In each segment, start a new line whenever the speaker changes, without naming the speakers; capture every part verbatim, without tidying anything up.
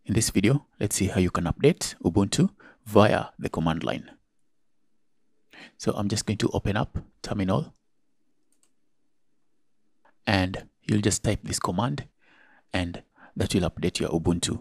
In this video, let's see how you can update Ubuntu via the command line. So I'm just going to open up terminal and you'll just type this command and that will update your Ubuntu.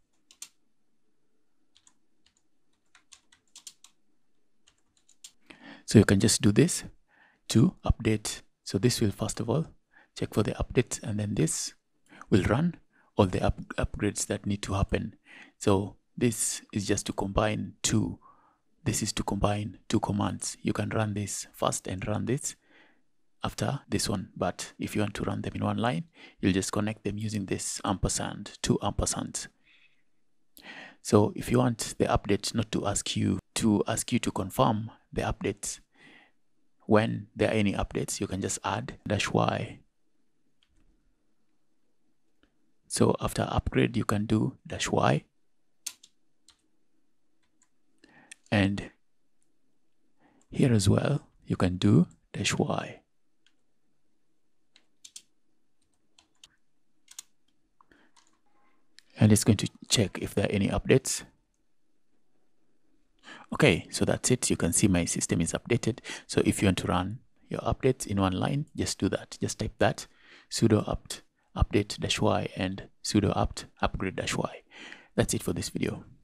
So you can just do this to update. So this will first of all check for the updates, and then this will run all the up upgrades that need to happen. So this is just to combine two. This is to combine two commands. You can run this first and run this after this one. But if you want to run them in one line, you'll just connect them using this ampersand, two ampersands. So if you want the update not to ask you to ask you to confirm the updates, when there are any updates, you can just add dash y. So after upgrade, you can do dash y, and here as well you can do dash y. And it's going to check if there are any updates. Okay, so that's it. You can see my system is updated. So if you want to run your updates in one line, just do that. Just type that sudo apt update dash y and sudo apt upgrade dash y. That's it for this video.